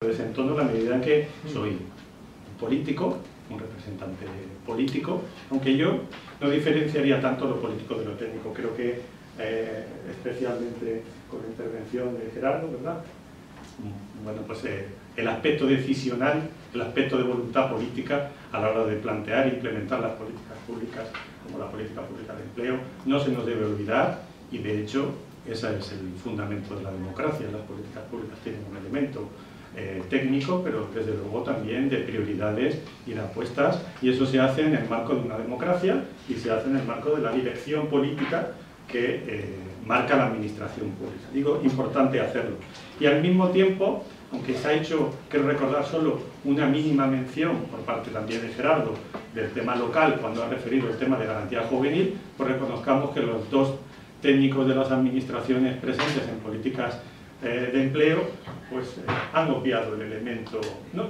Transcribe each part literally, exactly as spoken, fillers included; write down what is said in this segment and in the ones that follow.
desentono en la medida en que soy un político, un representante político, aunque yo no diferenciaría tanto lo político de lo técnico. Creo que, eh, especialmente con la intervención de Gerardo, ¿verdad? Bueno, pues eh, el aspecto decisional, el aspecto de voluntad política a la hora de plantear e implementar las políticas públicas, como la política pública de empleo, no se nos debe olvidar, y de hecho ese es el fundamento de la democracia. Las políticas públicas tienen un elemento eh, técnico, pero desde luego también de prioridades y de apuestas, y eso se hace en el marco de una democracia y se hace en el marco de la dirección política que eh, marca la administración pública. Digo, importante hacerlo. Y al mismo tiempo, aunque se ha hecho, quiero recordar solo una mínima mención por parte también de Gerardo del tema local cuando ha referido el tema de garantía juvenil, pues reconozcamos que los dos técnicos de las administraciones presentes en políticas eh, de empleo pues eh, han obviado el elemento, no,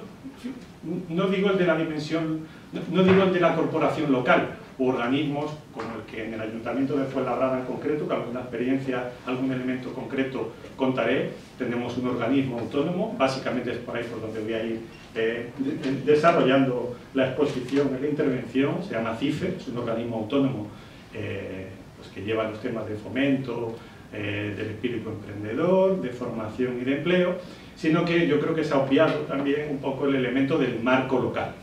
no digo el de la dimensión, no, no digo el de la corporación local, u organismos como el que en el Ayuntamiento de Fuenlabrada en concreto, que alguna experiencia, algún elemento concreto contaré. Tenemos un organismo autónomo, básicamente es por ahí por donde voy a ir eh, desarrollando la exposición y la intervención. Se llama CIFE, es un organismo autónomo eh, pues que lleva los temas de fomento, eh, del espíritu emprendedor, de formación y de empleo, sino que yo creo que se ha obviado también un poco el elemento del marco local.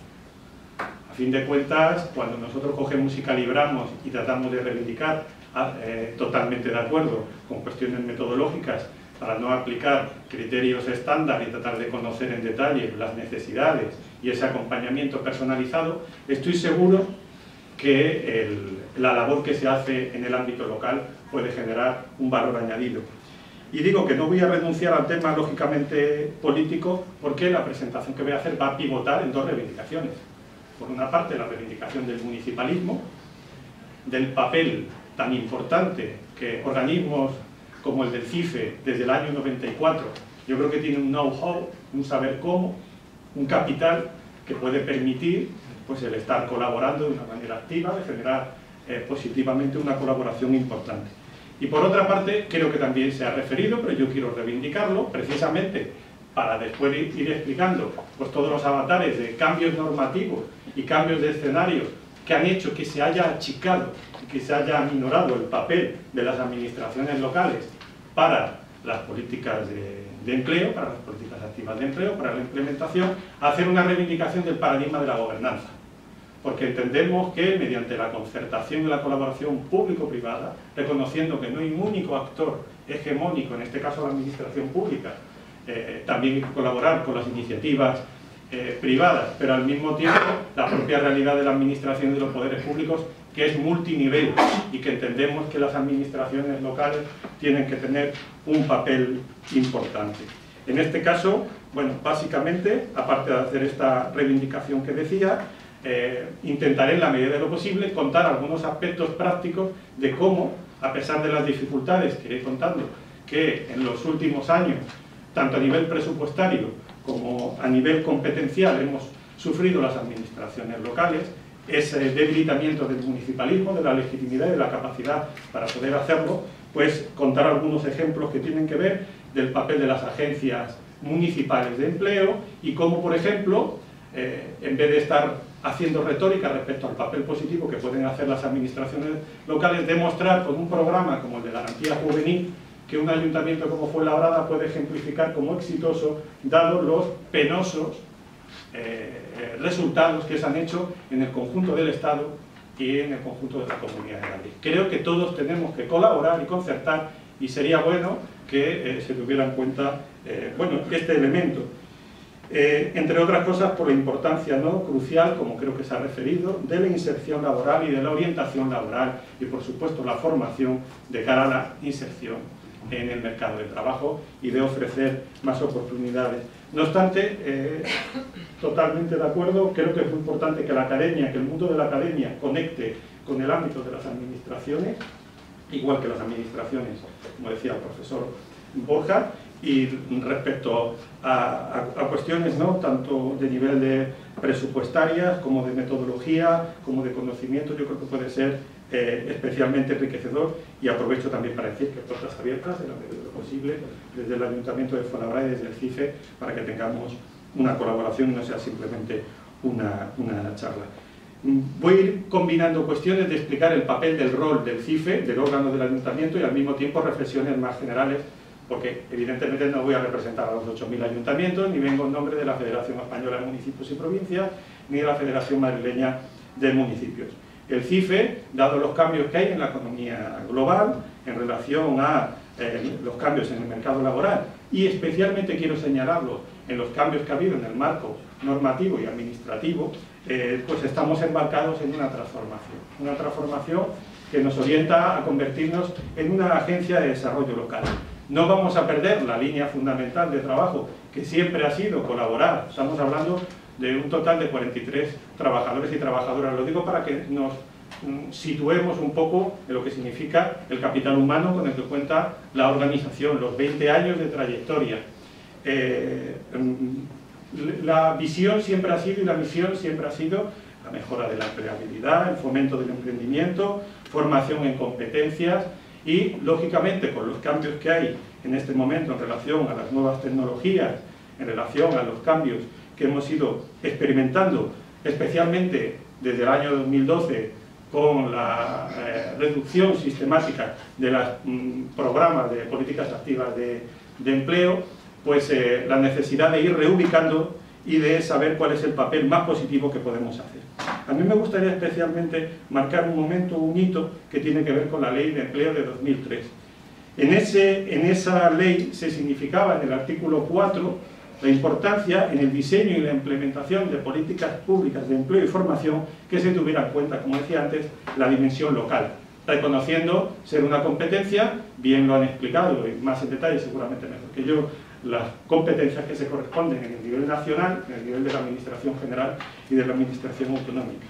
A fin de cuentas, cuando nosotros cogemos y calibramos y tratamos de reivindicar eh, totalmente de acuerdo con cuestiones metodológicas para no aplicar criterios estándar y tratar de conocer en detalle las necesidades y ese acompañamiento personalizado, estoy seguro que el, la labor que se hace en el ámbito local puede generar un valor añadido. Y digo que no voy a renunciar al tema lógicamente político, porque la presentación que voy a hacer va a pivotar en dos reivindicaciones. Por una parte, la reivindicación del municipalismo, del papel tan importante que organismos como el del CIFE desde el año noventa y cuatro, yo creo que tiene un know-how, un saber cómo, un capital que puede permitir pues, el estar colaborando de una manera activa, de generar eh, positivamente una colaboración importante. Y por otra parte, creo que también se ha referido, pero yo quiero reivindicarlo, precisamente para después ir explicando pues, todos los avatares de cambios normativos y cambios de escenarios que han hecho que se haya achicado y que se haya aminorado el papel de las administraciones locales para las políticas de, de empleo, para las políticas activas de empleo, para la implementación, hacer una reivindicación del paradigma de la gobernanza. Porque entendemos que mediante la concertación y la colaboración público-privada, reconociendo que no hay un único actor hegemónico, en este caso la administración pública, eh, también hay que colaborar con las iniciativas eh, privadas, pero al mismo tiempo la propia realidad de la administración y de los poderes públicos, que es multinivel, y que entendemos que las administraciones locales tienen que tener un papel importante. En este caso, bueno, básicamente, aparte de hacer esta reivindicación que decía, Eh, intentaré en la medida de lo posible contar algunos aspectos prácticos de cómo, a pesar de las dificultades que iré contando, que en los últimos años, tanto a nivel presupuestario como a nivel competencial, hemos sufrido las administraciones locales, ese debilitamiento del municipalismo, de la legitimidad y de la capacidad para poder hacerlo, pues contar algunos ejemplos que tienen que ver del papel de las agencias municipales de empleo y cómo, por ejemplo, eh, en vez de estar haciendo retórica respecto al papel positivo que pueden hacer las administraciones locales, demostrar con un programa como el de garantía juvenil que un ayuntamiento como Fuenlabrada puede ejemplificar como exitoso, dado los penosos eh, resultados que se han hecho en el conjunto del Estado y en el conjunto de la Comunidad de Madrid. Creo que todos tenemos que colaborar y concertar, y sería bueno que eh, se tuviera en cuenta eh, bueno, este elemento. Eh, entre otras cosas por la importancia ¿no? crucial, como creo que se ha referido, de la inserción laboral y de la orientación laboral y por supuesto la formación de cara a la inserción en el mercado de trabajo y de ofrecer más oportunidades. No obstante, eh, totalmente de acuerdo, creo que es muy importante que la academia, que el mundo de la academia conecte con el ámbito de las administraciones, igual que las administraciones, como decía el profesor Borja. Y respecto a, a, a cuestiones ¿no? tanto de nivel de presupuestarias como de metodología, como de conocimiento, yo creo que puede ser eh, especialmente enriquecedor, y aprovecho también para decir que puertas abiertas, en la medida de lo posible, desde el Ayuntamiento de Fuenlabrada y desde el CIFE, para que tengamos una colaboración y no sea simplemente una, una charla. Voy a ir combinando cuestiones de explicar el papel del rol del CIFE, del órgano del Ayuntamiento, y al mismo tiempo reflexiones más generales, porque evidentemente no voy a representar a los ocho mil ayuntamientos, ni vengo en nombre de la Federación Española de Municipios y Provincias, ni de la Federación Madrileña de Municipios. El CIFE, dado los cambios que hay en la economía global, en relación a eh, los cambios en el mercado laboral, y especialmente quiero señalarlo en los cambios que ha habido en el marco normativo y administrativo, eh, pues estamos embarcados en una transformación, una transformación que nos orienta a convertirnos en una agencia de desarrollo local. No vamos a perder la línea fundamental de trabajo, que siempre ha sido colaborar. Estamos hablando de un total de cuarenta y tres trabajadores y trabajadoras. Lo digo para que nos mm, situemos un poco en lo que significa el capital humano con el que cuenta la organización, los veinte años de trayectoria. Eh, la visión siempre ha sido y la misión siempre ha sido la mejora de la empleabilidad, el fomento del emprendimiento, formación en competencias y, lógicamente, con los cambios que hay en este momento en relación a las nuevas tecnologías, en relación a los cambios que hemos ido experimentando, especialmente desde el año dos mil doce, con la eh, reducción sistemática de los mm, programas de políticas activas de, de empleo, pues eh, la necesidad de ir reubicando y de saber cuál es el papel más positivo que podemos hacer. A mí me gustaría especialmente marcar un momento, un hito que tiene que ver con la Ley de Empleo de dos mil tres. En, ese, en esa ley se significaba en el artículo cuatro la importancia en el diseño y la implementación de políticas públicas de empleo y formación que se tuviera en cuenta, como decía antes, la dimensión local, reconociendo ser una competencia, bien lo han explicado y más en detalle seguramente mejor que yo, las competencias que se corresponden en el nivel nacional, en el nivel de la Administración General y de la Administración Autonómica.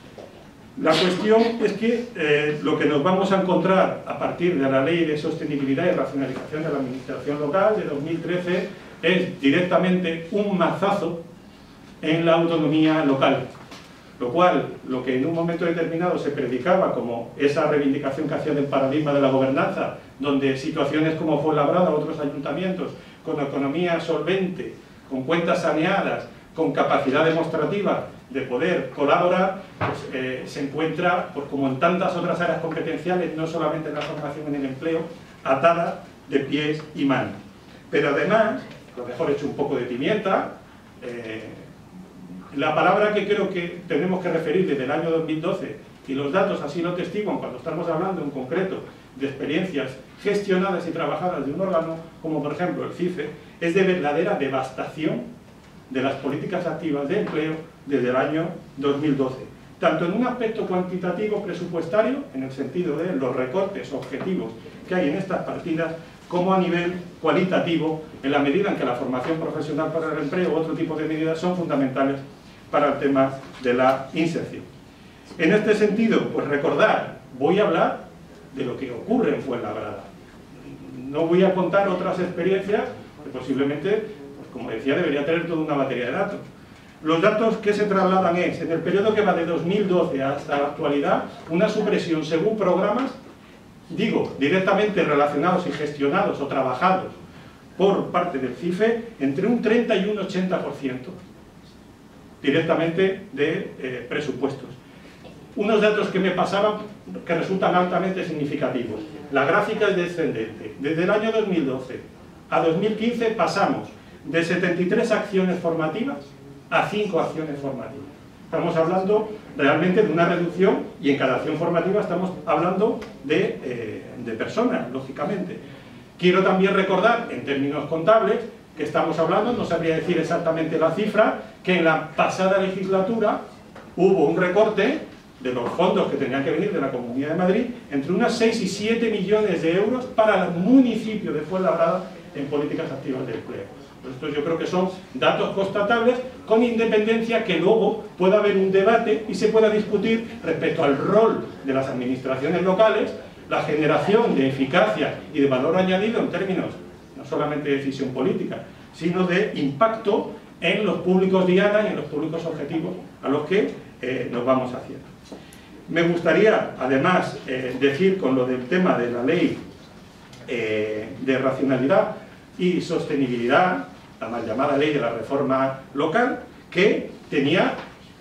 La cuestión es que eh, lo que nos vamos a encontrar a partir de la Ley de Sostenibilidad y Racionalización de la Administración Local de dos mil trece es directamente un mazazo en la autonomía local, lo cual, lo que en un momento determinado se predicaba como esa reivindicación que hacía del paradigma de la gobernanza, donde situaciones como Fuenlabrada u otros ayuntamientos, con economía solvente, con cuentas saneadas, con capacidad demostrativa de poder colaborar, pues eh, se encuentra, pues, como en tantas otras áreas competenciales, no solamente en la formación en el empleo, atada de pies y manos. Pero además, a lo mejor he hecho un poco de pimienta, eh, la palabra que creo que tenemos que referir desde el año dos mil doce, y los datos así lo testiguan cuando estamos hablando en concreto de experiencias gestionadas y trabajadas de un órgano, como por ejemplo el CIFE, es de verdadera devastación de las políticas activas de empleo desde el año dos mil doce. Tanto en un aspecto cuantitativo presupuestario, en el sentido de los recortes objetivos que hay en estas partidas, como a nivel cualitativo, en la medida en que la formación profesional para el empleo u otro tipo de medidas son fundamentales para el tema de la inserción. En este sentido, pues recordar, voy a hablar de lo que ocurre en Fuenlabrada. No voy a contar otras experiencias, porque posiblemente, pues como decía, debería tener toda una batería de datos. Los datos que se trasladan es, en el periodo que va de dos mil doce hasta la actualidad, una supresión según programas, digo, directamente relacionados y gestionados o trabajados por parte del CIFE, entre un treinta y un ochenta por ciento directamente de eh, presupuestos. Unos datos que me pasaban que resultan altamente significativos. La gráfica es descendente. Desde el año dos mil doce a dos mil quince pasamos de setenta y tres acciones formativas a cinco acciones formativas. Estamos hablando realmente de una reducción, y en cada acción formativa estamos hablando de, eh, de personas, lógicamente. Quiero también recordar, en términos contables, que estamos hablando, no sabría decir exactamente la cifra, que en la pasada legislatura hubo un recorte de los fondos que tenían que venir de la Comunidad de Madrid entre unas seis y siete millones de euros para el municipio de Fuenlabrada en políticas activas de empleo. Esto yo creo que son datos constatables, con independencia que luego pueda haber un debate y se pueda discutir respecto al rol de las administraciones locales, la generación de eficacia y de valor añadido en términos no solamente de decisión política, sino de impacto en los públicos diana y en los públicos objetivos a los que eh, nos vamos haciendo. Me gustaría, además, eh, decir con lo del tema de la ley eh, de racionalidad y sostenibilidad, la mal llamada ley de la reforma local, que tenía,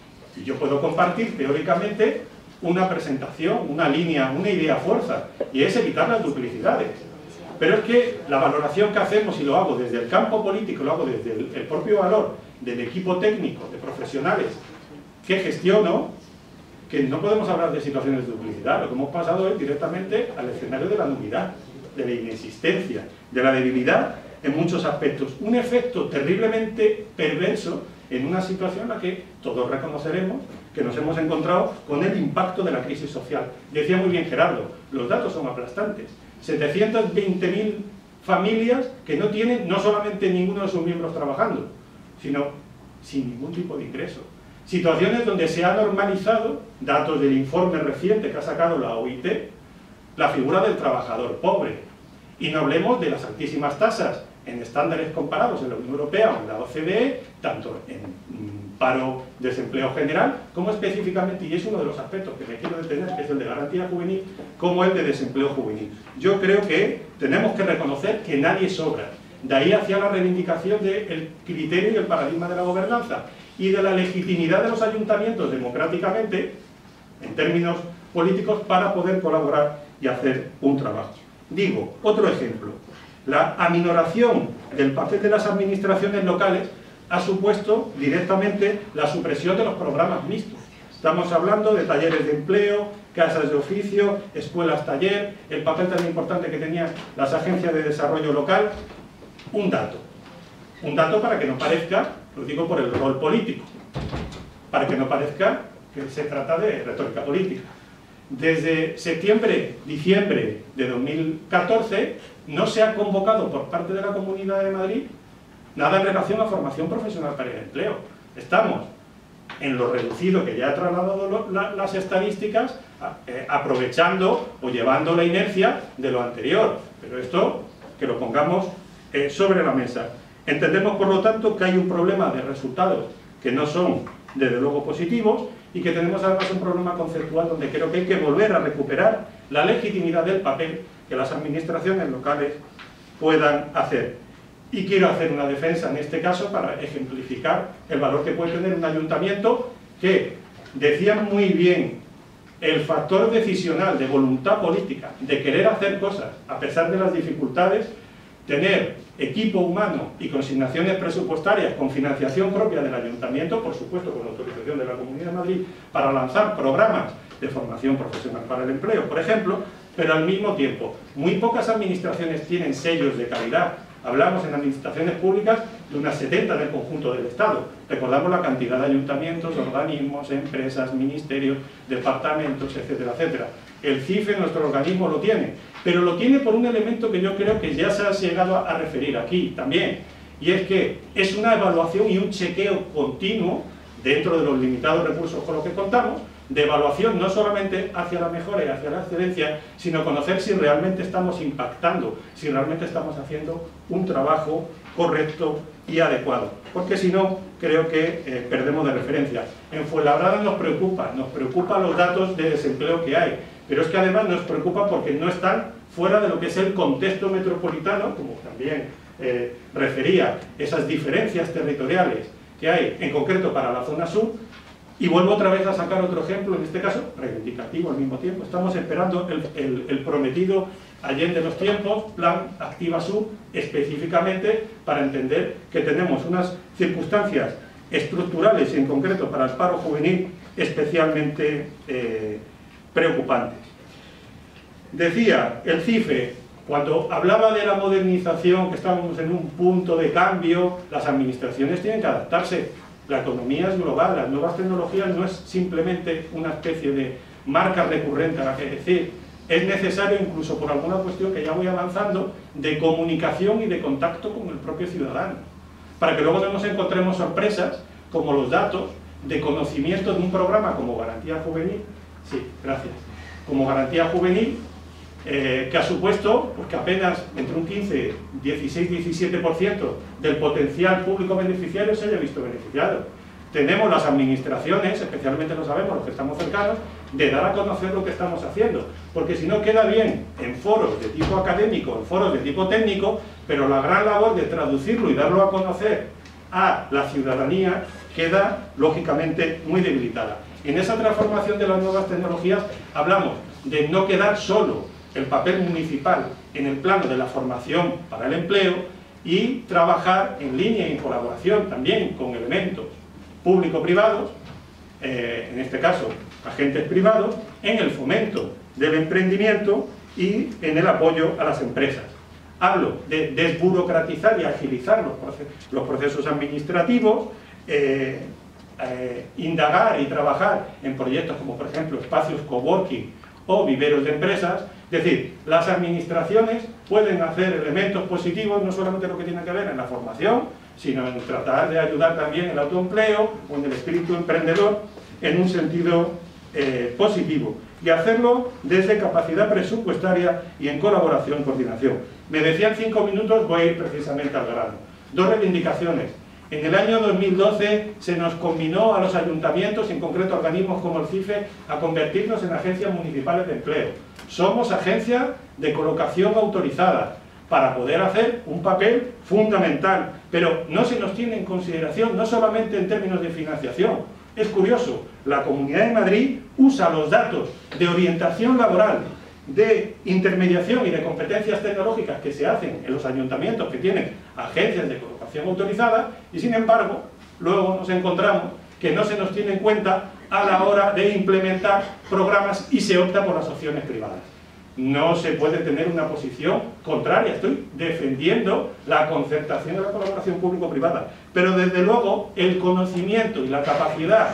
y yo puedo compartir teóricamente, una presentación, una línea, una idea fuerza, y es evitar las duplicidades. Pero es que la valoración que hacemos, y lo hago desde el campo político, lo hago desde el, el propio valor del equipo técnico, de profesionales que gestiono, que no podemos hablar de situaciones de duplicidad, lo que hemos pasado es directamente al escenario de la nulidad, de la inexistencia, de la debilidad en muchos aspectos. Un efecto terriblemente perverso en una situación en la que todos reconoceremos que nos hemos encontrado con el impacto de la crisis social. Decía muy bien Gerardo, los datos son aplastantes. setecientas veinte mil familias que no tienen no solamente ninguno de sus miembros trabajando, sino sin ningún tipo de ingreso. Situaciones donde se ha normalizado, datos del informe reciente que ha sacado la O I T, la figura del trabajador pobre. Y no hablemos de las altísimas tasas en estándares comparados en la Unión Europea o en la O C D E, tanto en mm, paro, desempleo general, como específicamente, y es uno de los aspectos que me quiero detener, que es el de garantía juvenil, como el de desempleo juvenil. Yo creo que tenemos que reconocer que nadie sobra. De ahí hacia la reivindicación del criterio y el paradigma de la gobernanza y de la legitimidad de los ayuntamientos democráticamente, en términos políticos, para poder colaborar y hacer un trabajo. Digo, otro ejemplo, la aminoración del papel de las administraciones locales ha supuesto directamente la supresión de los programas mixtos. Estamos hablando de talleres de empleo, casas de oficio, escuelas taller, el papel tan importante que tenían las agencias de desarrollo local. Un dato, un dato para que no parezca, lo digo por el rol político, para que no parezca que se trata de retórica política. Desde septiembre, diciembre de dos mil catorce no se ha convocado por parte de la Comunidad de Madrid nada en relación a formación profesional para el empleo. Estamos en lo reducido que ya ha trasladado lo, la, las estadísticas, a, eh, aprovechando o llevando la inercia de lo anterior. Pero esto, que lo pongamos eh, sobre la mesa. Entendemos, por lo tanto, que hay un problema de resultados que no son, desde luego, positivos, y que tenemos además un problema conceptual donde creo que hay que volver a recuperar la legitimidad del papel que las administraciones locales puedan hacer. Y quiero hacer una defensa en este caso para ejemplificar el valor que puede tener un ayuntamiento que, decían muy bien, el factor decisional de voluntad política, de querer hacer cosas a pesar de las dificultades, tener equipo humano y consignaciones presupuestarias con financiación propia del ayuntamiento, por supuesto con autorización de la Comunidad de Madrid, para lanzar programas de formación profesional para el empleo, por ejemplo, pero al mismo tiempo, muy pocas administraciones tienen sellos de calidad. Hablamos en administraciones públicas de unas setenta del conjunto del Estado. Recordamos la cantidad de ayuntamientos, organismos, empresas, ministerios, departamentos, etcétera, etcétera. El C I F E, nuestro organismo, lo tiene, pero lo tiene por un elemento que yo creo que ya se ha llegado a referir aquí también, y es que es una evaluación y un chequeo continuo, dentro de los limitados recursos con los que contamos, de evaluación no solamente hacia la mejora y hacia la excelencia, sino conocer si realmente estamos impactando, si realmente estamos haciendo un trabajo correcto y adecuado. Porque si no, creo que eh, perdemos de referencia. En Fuenlabrada nos preocupa, nos preocupan los datos de desempleo que hay, pero es que además nos preocupa porque no están fuera de lo que es el contexto metropolitano, como también eh, refería, esas diferencias territoriales que hay, en concreto para la zona sur. Y vuelvo otra vez a sacar otro ejemplo, en este caso, reivindicativo al mismo tiempo. Estamos esperando el, el, el prometido Allende los tiempos, Plan Activa Sur, específicamente para entender que tenemos unas circunstancias estructurales, y en concreto para el paro juvenil, especialmente eh, preocupantes. Decía el C I F E, cuando hablaba de la modernización, que estábamos en un punto de cambio, las administraciones tienen que adaptarse. La economía es global, las nuevas tecnologías no es simplemente una especie de marca recurrente a la que decir, es necesario incluso por alguna cuestión que ya voy avanzando, de comunicación y de contacto con el propio ciudadano, para que luego no nos encontremos sorpresas como los datos de conocimiento de un programa como Garantía Juvenil, sí, gracias, como Garantía Juvenil, Eh, que ha supuesto pues, que apenas entre un quince, dieciséis, diecisiete por ciento del potencial público beneficiario se haya visto beneficiado. Tenemos las administraciones, especialmente lo sabemos los que estamos cercanos, de dar a conocer lo que estamos haciendo, porque si no queda bien en foros de tipo académico, en foros de tipo técnico, pero la gran labor de traducirlo y darlo a conocer a la ciudadanía queda lógicamente muy debilitada. En esa transformación de las nuevas tecnologías hablamos de no quedar solo el papel municipal en el plano de la formación para el empleo y trabajar en línea y en colaboración también con elementos público-privados, eh, en este caso agentes privados, en el fomento del emprendimiento y en el apoyo a las empresas. Hablo de desburocratizar y agilizar los procesos, los procesos administrativos, eh, eh, indagar y trabajar en proyectos como por ejemplo espacios coworking o viveros de empresas. Es decir, las administraciones pueden hacer elementos positivos, no solamente lo que tiene que ver en la formación, sino en tratar de ayudar también en el autoempleo o en el espíritu emprendedor en un sentido eh, positivo. Y hacerlo desde capacidad presupuestaria y en colaboración y coordinación. Me decían cinco minutos, voy a ir precisamente al grano. Dos reivindicaciones. En el año dos mil doce se nos combinó a los ayuntamientos, en concreto organismos como el CIFE, a convertirnos en agencias municipales de empleo. Somos agencias de colocación autorizada para poder hacer un papel fundamental, pero no se nos tiene en consideración, no solamente en términos de financiación. Es curioso, la Comunidad de Madrid usa los datos de orientación laboral, de intermediación y de competencias tecnológicas que se hacen en los ayuntamientos que tienen agencias de colocación autorizada y sin embargo luego nos encontramos que no se nos tiene en cuenta a la hora de implementar programas y se opta por las opciones privadas. No se puede tener una posición contraria, estoy defendiendo la concertación y la colaboración público-privada, pero desde luego el conocimiento y la capacidad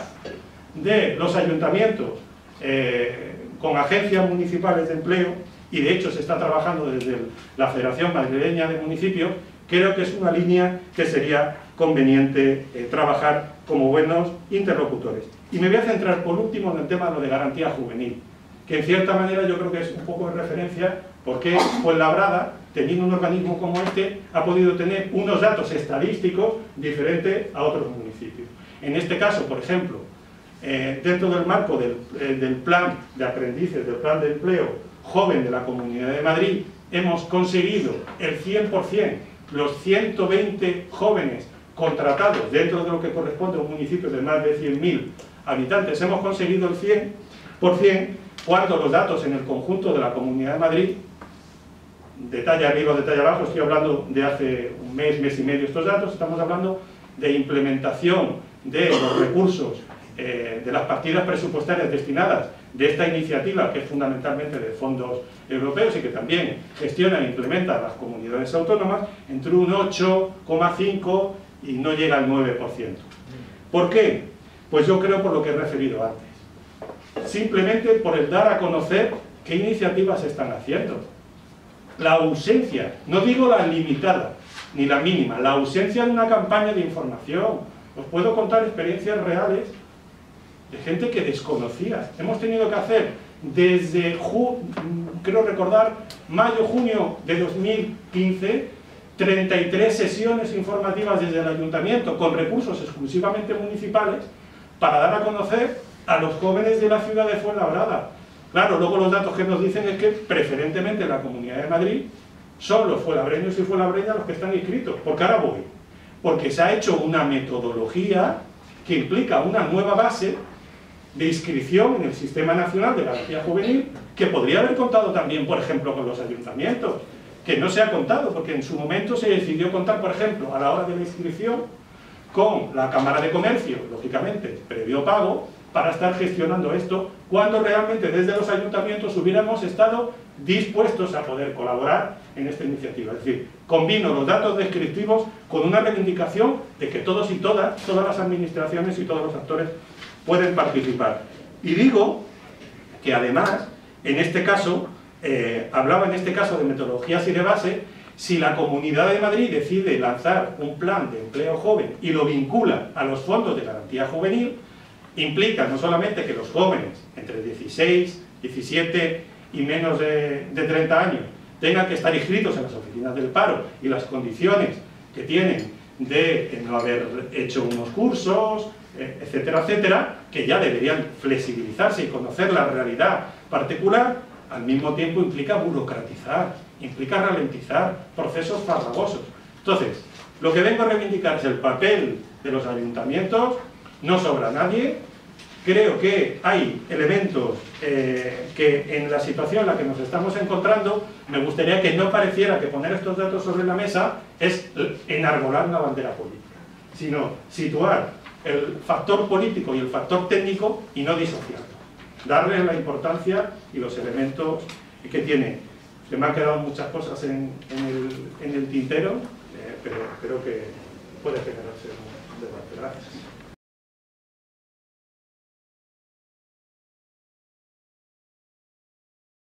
de los ayuntamientos eh, con agencias municipales de empleo, y de hecho se está trabajando desde la Federación Madrileña de Municipios, creo que es una línea que sería conveniente eh, trabajar como buenos interlocutores. Y me voy a centrar por último en el tema de lo de garantía juvenil, que en cierta manera yo creo que es un poco de referencia porque Fuenlabrada, teniendo un organismo como este, ha podido tener unos datos estadísticos diferentes a otros municipios. En este caso, por ejemplo, eh, dentro del marco del, eh, del plan de aprendices, del plan de empleo joven de la Comunidad de Madrid, hemos conseguido el cien por cien, los ciento veinte jóvenes contratados dentro de lo que corresponde a un municipio de más de cien mil habitantes, hemos conseguido el cien por cien, cuando los datos en el conjunto de la Comunidad de Madrid, detalle arriba o detalle abajo, estoy hablando de hace un mes, mes y medio estos datos, estamos hablando de implementación de los recursos, eh, de las partidas presupuestarias destinadas de esta iniciativa, que es fundamentalmente de fondos europeos y que también gestionan e implementan las comunidades autónomas, entre un ocho coma cinco y no llega al nueve por ciento. ¿Por qué? Pues yo creo por lo que he referido antes. Simplemente por el dar a conocer qué iniciativas se están haciendo. La ausencia, no digo la limitada, ni la mínima, la ausencia de una campaña de información. Os puedo contar experiencias reales de gente que desconocía. Hemos tenido que hacer desde, creo recordar, mayo-junio de dos mil quince, treinta y tres sesiones informativas desde el ayuntamiento con recursos exclusivamente municipales para dar a conocer a los jóvenes de la ciudad de Fuenlabrada. Claro, luego los datos que nos dicen es que preferentemente en la Comunidad de Madrid son los fuenlabreños y fuenlabreñas los que están inscritos. ¿Por qué ahora voy? Porque se ha hecho una metodología que implica una nueva base de inscripción en el Sistema Nacional de Garantía Juvenil, que podría haber contado también, por ejemplo, con los ayuntamientos, que no se ha contado, porque en su momento se decidió contar, por ejemplo, a la hora de la inscripción, con la Cámara de Comercio, lógicamente, previo pago, para estar gestionando esto, cuando realmente desde los ayuntamientos hubiéramos estado dispuestos a poder colaborar en esta iniciativa. Es decir, combino los datos descriptivos con una reivindicación de que todos y todas, todas las administraciones y todos los actores pueden participar. Y digo que además, en este caso, eh, hablaba en este caso de metodologías y de base, si la Comunidad de Madrid decide lanzar un plan de empleo joven y lo vincula a los fondos de garantía juvenil, implica no solamente que los jóvenes entre dieciséis, diecisiete y menos de, de treinta años tengan que estar inscritos en las oficinas del paro y las condiciones que tienen de no haber hecho unos cursos, etcétera, etcétera, que ya deberían flexibilizarse y conocer la realidad particular, al mismo tiempo implica burocratizar, implica ralentizar procesos farragosos. Entonces, lo que vengo a reivindicar es el papel de los ayuntamientos, no sobra nadie. Creo que hay elementos eh, que en la situación en la que nos estamos encontrando, me gustaría que no pareciera que poner estos datos sobre la mesa es enarbolar una bandera política, sino situar el factor político y el factor técnico y no disociarlo. Darle la importancia y los elementos que tiene. Se me han quedado muchas cosas en, en, el, en el tintero, eh, pero creo que puede generarse un debate. Gracias.